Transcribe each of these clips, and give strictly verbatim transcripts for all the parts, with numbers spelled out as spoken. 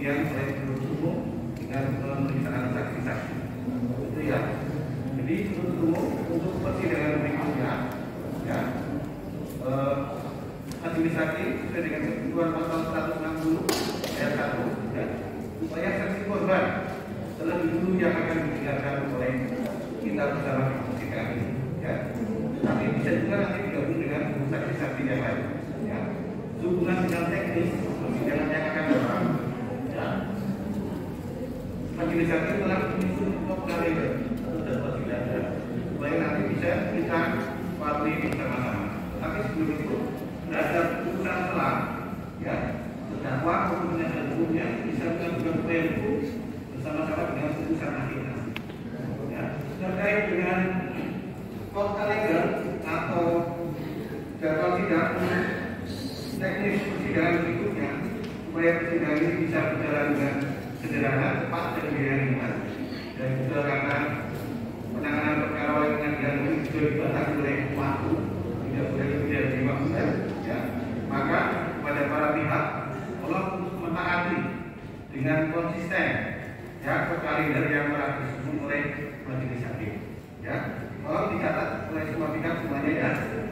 pembuktian oleh penuntut umum dengan pemeriksaan saksi-saksi. Itu ya. Jadi penuntut umum untuk persidangan berikutnya, ya, eh, administratif sesuai dengan ketentuan pasal seratus enam puluh ayat satu, ya, supaya saksi korban terlebih dulu yang akan didengarkan oleh kita bersama di persidangan ini, ya. Tapi bisa juga nanti digabung dengan saksi-saksi yang lain, ya. Hubungan dengan teknis persidangan yang akan datang, ya. Majelis hakim telah menyusun kalender untuk persidangan supaya nanti bisa kita patuhi bersama-sama. Tapi sebelum itu ada putusan selah, ya, terdakwa maupun penasihat hukumnya bisa mengajukan upaya hukum bersama-sama dengan putusan akhir. Ya, terkait dengan kota legal atau jadwal sidang teknis persidangan berikutnya supaya persidangan ini bisa berjalan dengan sederhana, cepat dan ringan, dan juga karena penanganan perkara oleh pengadilan ini juga dibatasi oleh waktu, tidak boleh lebih dari lima bulan, ya. Maka pada para pihak tolong untuk mentaati dengan konsisten, ya, ke kalender yang telah disusun oleh majelis hakim, ya. Tolong dicatat oleh semua pihak semuanya, ya.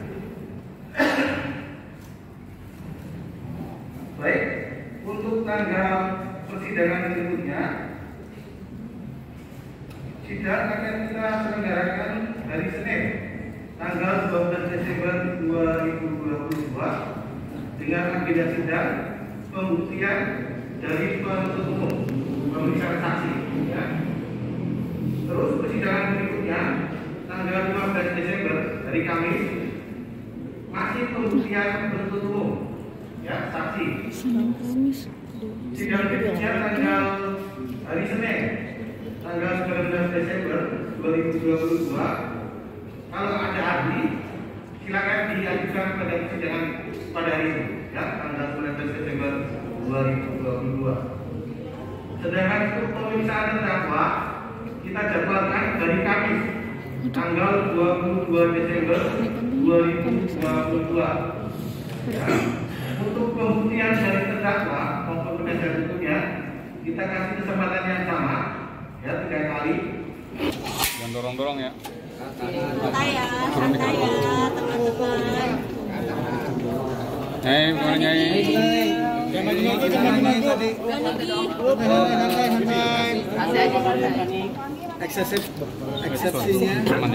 Baik, untuk tanggal persidangan berikutnya, sidang akan kita selenggarakan hari Senin, tanggal dua belas Desember dua ribu dua puluh dua, dengan agenda sidang pembuktian dari penuntut umum, pemeriksaan saksi, ya. Terus persidangan berikutnya, tanggal lima belas Desember, hari Kamis, masih pembuktian penuntut umum, ya, saksi. Sidang berikutnya tanggal hari Senin, tanggal sembilan belas Desember dua ribu dua puluh dua. Kalau ada ahli, silakan diajukan pada persidangan pada hari itu, ya, tanggal sembilan belas Desember dua ribu dua puluh dua. Sedangkan untuk pemeriksaan terdakwa kita jadwalkan dari Kamis, tanggal dua puluh dua Desember dua ribu dua puluh dua. Ya. Untuk pembuktian dari terdakwa maupun penasihat hukumnya, kita kasih kesempatan yang sama, ya, tiga kali. Jangan dorong-dorong, ya. Santai ya, santai ya, teman-teman. Nyai, boleh nyai. Jangan lagi, jangan lagi tadi. Eksesif, eksepsinya.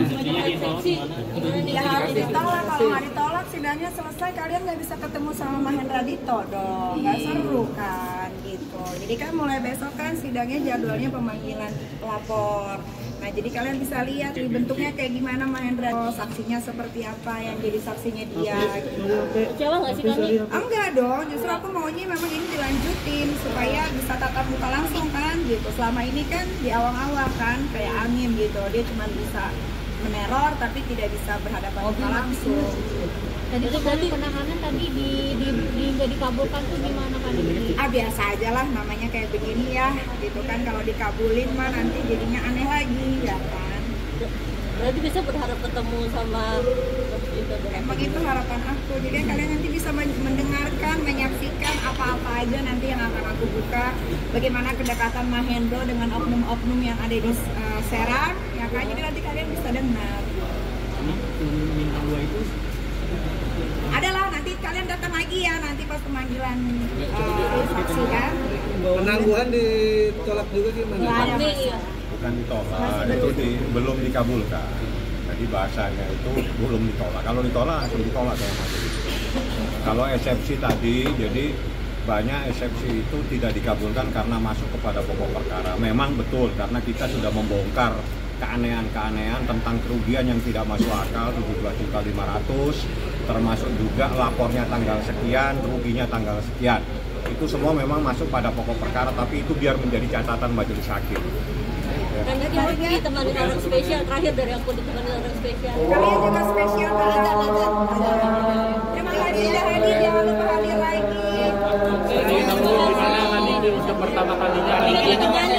Ya harus ditolak, kalau nggak ditolak sidangnya selesai kalian nggak bisa ketemu sama Mahendra Dito dong, nggak seru kan gitu. Jadi kan mulai besok kan sidangnya jadwalnya pemanggilan pelapor. Nah jadi kalian bisa lihat nih bentuknya kayak gimana Mahendra, oh, saksinya seperti apa yang jadi saksinya dia. Gitu. Kecewa nggak sih kami? Enggak dong, justru aku maunya memang ini dilanjutin supaya bisa tatap muka langsung kan gitu. Selama ini kan di awal-awal kan kayak angin gitu, dia cuma bisa meneror tapi tidak bisa berhadapan muka langsung. Jadi berarti penahanan tadi di di di nggak dikabulkan tuh gimana kan? Ah biasa aja lah namanya kayak begini ya gitu kan, kalau dikabulin mah nanti jadinya aneh lagi ya kan. Berarti bisa berharap ketemu sama itu. Emang itu harapan aku, jadi kalian nanti bisa mendengarkan, menyaksikan apa-apa aja nanti yang akan aku buka, bagaimana kedekatan Mahendro dengan oknum-oknum yang ada di uh, Serang ya kan, jadi nanti kalian bisa dengar. Bintang dua itu adalah nanti kalian datang lagi ya nanti pas pemanggilan uh, saksi kan. penangguhan ditolak juga gimana? Nggak ada, Bukan ditolak, itu di, belum dikabulkan. Jadi bahasanya itu belum ditolak. Kalau ditolak, langsung ditolak sama majelis. Kalau eksepsi tadi, jadi banyak eksepsi itu tidak dikabulkan karena masuk kepada pokok perkara. Memang betul, karena kita sudah membongkar keanehan-keanehan tentang kerugian yang tidak masuk akal, tujuh belas juta lima ratus, termasuk juga lapornya tanggal sekian, ruginya tanggal sekian. Itu semua memang masuk pada pokok perkara, tapi itu biar menjadi catatan majelis hakim. Dan tadi harus ditemani orang spesial, terakhir dari aku ditemani orang spesial. Kalian juga spesial kan? Ada, ada, ada. Terima kasih sudah hadir, jangan lupa hadir lagi. Ini kamu di mana nanti untuk pertama kalinya?